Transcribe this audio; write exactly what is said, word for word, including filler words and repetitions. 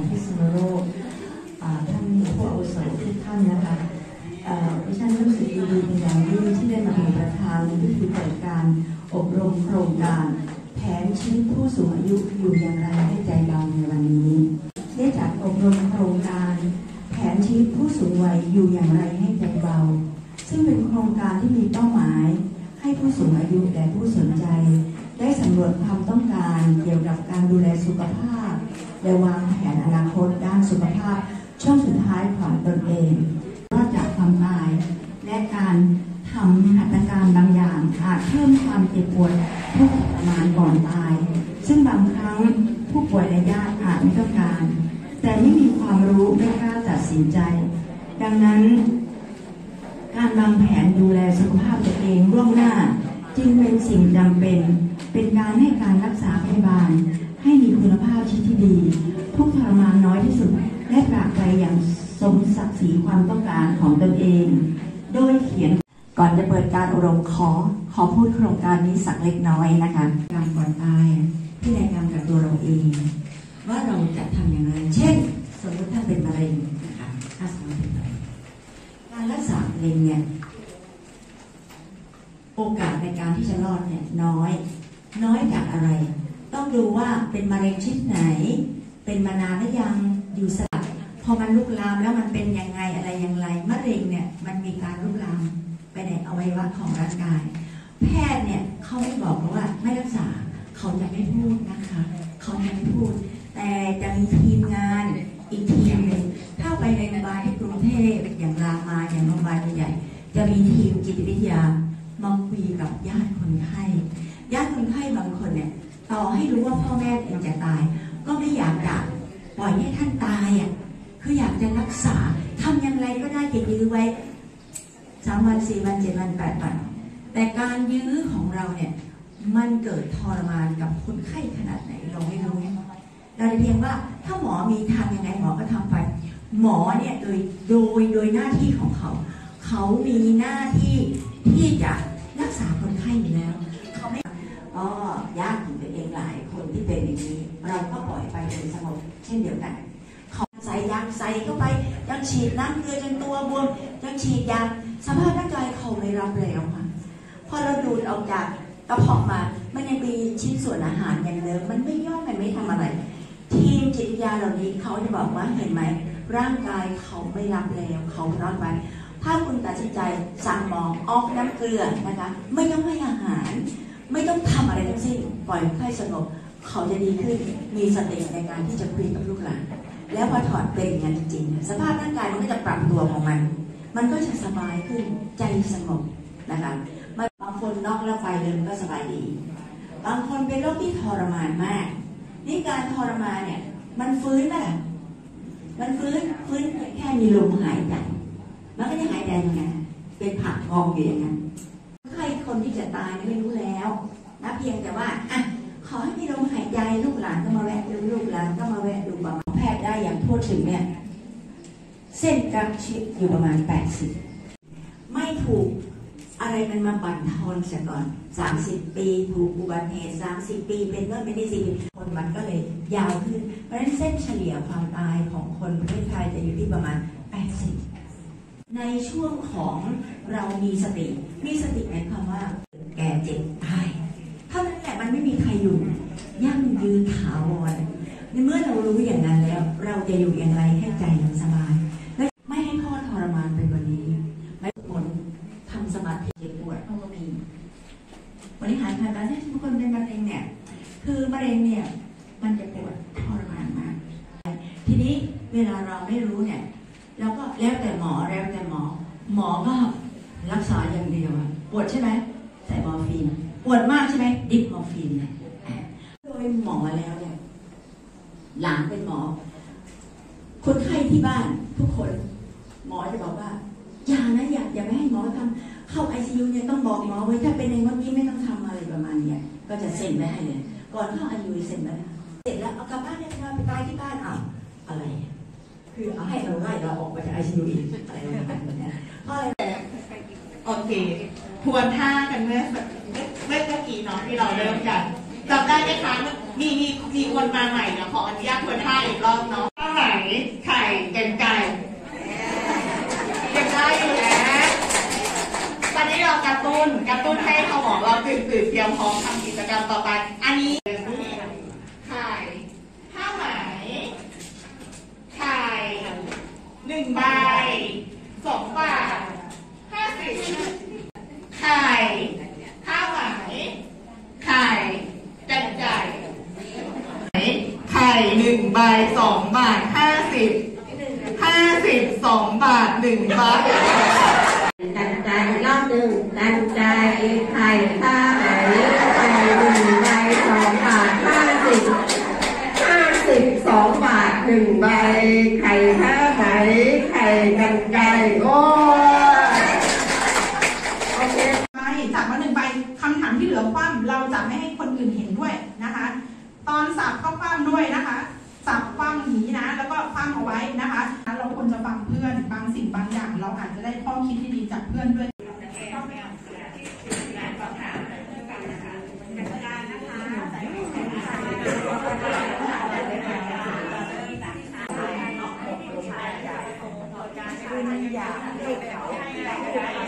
พิษณุโลกท่านผู้อาวุโสทุกท่านนะคะดิฉันรู้สึกดีเป็นอย่างยิ่งที่ได้มาเป็นประธานพิธีเปิดการอบรมโครงการแผนชีวิตผู้สูงอายุอยู่อย่างไรให้ใจเราในวันนี้ได้จัดอบรมโครงการแผนชีวิตผู้สูงวัยอยู่อย่างไรให้ใจเบาซึ่งเป็นโครงการที่มีเป้าหมายให้ผู้สูงอายุและผู้สนใจได้สำรวจความต้องการเกี่ยวกับการดูแลสุขภาพและวางแผนอนาคตด้านสุขภาพช่วงสุดท้ายของตนเองนอกจากความตายและการทำหัตถการบางอย่างอาจเพิ่มความเจ็บปวดทุกข์ทรมานก่อนตายซึ่งบางครั้งผู้ป่วยและญาติอาจไม่ต้องการแต่ไม่มีความรู้ไม่กล้าตัดสินใจดังนั้นการวางแผนดูแลสุขภาพตัวเองล่วงหน้าจึงเป็นสิ่งจำเป็นเป็นการให้การรักษาพยาบาลให้มีคุณภาพชีวิตที่ดีทุกทรมานน้อยที่สุดและตราบไปอย่างสมศักดิ์ศรีความต้องการของตนเองโดยเขียนก่อนจะเปิดการอบรมขอขอพูดโครงการนี้สักเล็กน้อยนะคะการก่อนตายที่ในทำกับตัวเราเองว่าเราจะทำอย่างไรเช่นสมมติถ้าเป็นมะเร็งนะคะถ้าสมมติเป็นมะเร็งการรักษามะเร็งเนี่ยโอกาสในการที่จะรอดเนี่ยน้อยน้อยจากอะไรต้องดูว่าเป็นมะเร็งชนิดไหนเป็นมานานหรือยังอยู่สลับพอมันลุกลามแล้วมันเป็นยังไงอะไรอย่างไรมะเร็งเนี่ยมันมีการลุกลามไปในอวัยวะของร่างกายแพทย์เนี่ยเขาไม่บอกว่าไม่รักษาเขาจะไม่พูดนะคะเขาจะไม่พูดแต่จะมีทีมงานอีกทีมหนึ่งถ้าไปในโรงพยาบาลที่กรุงเทพอย่างรามาอย่างโรงพยาบาลใหญ่จะมีทีมจิตวิทยามาคุยกับญาติคนไข้ญาติคนไข้บางคนเนี่ยต่อให้รู้ว่าพ่อแม่เองจะตายก็ไม่อยากจะปล่อยให้ท่านตายอ่ะคืออยากจะรักษาทำอย่างไรก็ได้จะยื้อไว้สามวันสี่วันเจ็ดวันแปดวันแต่การยื้อของเราเนี่ยมันเกิดทรมานกับคนไข้ขนาดไหนเราไม่รู้เราเพียงว่าถ้าหมอมีทำยังไงหมอก็ทำไปหมอเนี่ยโดยโดยโดยหน้าที่ของเขาเขามีหน้าที่ที่จะรักษาคนไข้อยู่แล้วเขาไม่อ๋อญาติของตัวเองหลายคนที่เป็นอย่างนี้เราก็ปล่อยไปโดยสงบเช่นเดียวกันเขาใส่ยางใส่เข้าไปยังฉีดน้ำเกลือจนตัวบวมยังฉีดยาสภาพร่างกายเขาไม่รับแล้วค่ะพอเราดูดออกจากกระเพาะมามันยังมีชิ้นส่วนอาหารอย่างเดิมมันไม่ย่อยมันไม่ทำอะไรทีมจิตวิทยาเหล่านี้เขาจะบอกว่าเห็นไหมร่างกายเขาไม่รับแล้วเขารับไว้ถ้าคุณตัดสินใจสั่งหมอออกน้ำเกลือนะคะไม่ต้องให้อาหารไม่ต้องทำอะไรทั้งสิ้นปล่อยให้สงบเขาจะดีขึ้นมีสติในการที่จะคุยกับลูกหลานแล้วพอถอดเป็นอย่างนั้นจริงๆสภาพร่างกายมันก็จะปรับตัวของมันมันก็จะสบายขึ้นใจสงบนะคะบางคนนอกแล้วไฟเลยมันก็สบายดีบางคนเป็นโรคที่ทรมานมากนี่การทรมานเนี่ยมันฟื้นไหมล่ะมันฟื้นฟื้นแค่มีลมหายใจมันก็จะหายใจยังไงเป็นผักกองอยู่อย่างนั้นใครคนที่จะตายไม่รู้แล้วนะเพียงแต่ว่าอ่ะขอให้มีลมหายใจลูกหลานก็มาแวะดูลูกหลานก็มาแวะดูบำแพทย์ได้อย่างทั่วถึงเนี่ยเส้นกลางชีพอยู่ประมาณแปดสิบไม่ถูกอะไรมันมาบั่นทอนเสียก่อนสามสิบปีถูกอุบัติเหตุสามสิบปีเป็นว่าไม่ได้สิคนมันก็เลยยาวขึ้นเพราะฉะนั้นเส้นเฉลี่ยความตายของคนประเทศไทยจะอยู่ที่ประมาณแปดสิบในช่วงของเรามีสติมีสติหมายความว่าแก่เจ็บตายเท่านั้นแหละมันไม่มีใครอยู่ยั่งยืนถาวรในเมื่อเรารู้อย่างนั้นแล้วเราจะอยู่อย่างไรให้ใจเราสบายและไม่ให้ข้อทรมานเป็นวันนี้ไม่ผลทำสมาธิเจ็บปวดเพราะว่ามีบริหารภายในที่ทุกคนเป็นมะเร็งเนี่ยคือมะเร็งเนี่ยมันจะปวดทรมานมากทีนี้เวลาเราไม่รู้เนี่ยเราก็แล้วแต่หมอแล้วแต่หมอหมอก็รักษาอย่างเดียวปวดใช่ไหมใส่มอร์ฟีนปวดมากใช่ไหมดิบมอร์ฟีนโดยหมอแล้วเนี่ยหลานเป็นหมอคนไข้ที่บ้านทุกคนหมอจะบอกว่าอย่านะอย่าอย่าไม่ให้หมอทำเข้าไอซียูเนี่ยต้องบอกหมอไว้ถ้าเป็นในวันนี้ไม่ต้องทำอะไรประมาณนี้ก็จะเซ็นไว้ให้เลยก่อนเข้าไอซียูเซ็นไว้เสร็จแล้วเอากลับบ้านเนี่ยไปตายที่บ้านอ่ะอะไรคือเอาให้เราไล่เราออกมาจากไอซียูอีกอะไรประมาณนี้เพราะอะไรโอเคทวนท่ากันเมื่อเมื่อเมื่อกี้เนาะที่เราเริ่มกันจำได้ไหมคะมีมีมีคนมาใหม่เนาะขออนุญาตทวนท่าอีกรอบเนาะต้อนรับเป็นไก่ยังได้อยู่แล้วตอนนี้เรากระตุ้นกระตุ้นให้สมองเราตื่นตื่นเตรียมพร้อมทำกิจกรรมต่อไปอันนี้ไข่ผ้าไหมไข่หนึ่งใบสองบาทห้าสิบไข่ผ้าไหมไข่กันไก่ไข่หนึ่งใบสองบาทห้าสิบห้าสิบสองบาทหนึ่งบาทกันไก่รอบหนึ่งกันไก่ไข่ผ้าไหมไข่หนึ่งใบสองบาทห้าสิบห้าสิบสองบาทหนึ่งใบไข่ผ้าไหมไข่กันไก่โอ้โอเคไม่จับมาหนึ่งใบคำถามที่เหลือคว่ำเราจะไม่ให้คนอื่นเห็นด้วยนะคะตอนสับก็คว่ำด้วยนะคะสับคว่ำอย่างนี้นะแล้วก็คว่ำเอาไว้นะคะเราควรจะฟังเพื่อนบางสิ่งบางอย่างเราอาจจะได้ข้อคิดที่ดีจากเพื่อนด้วยอยาก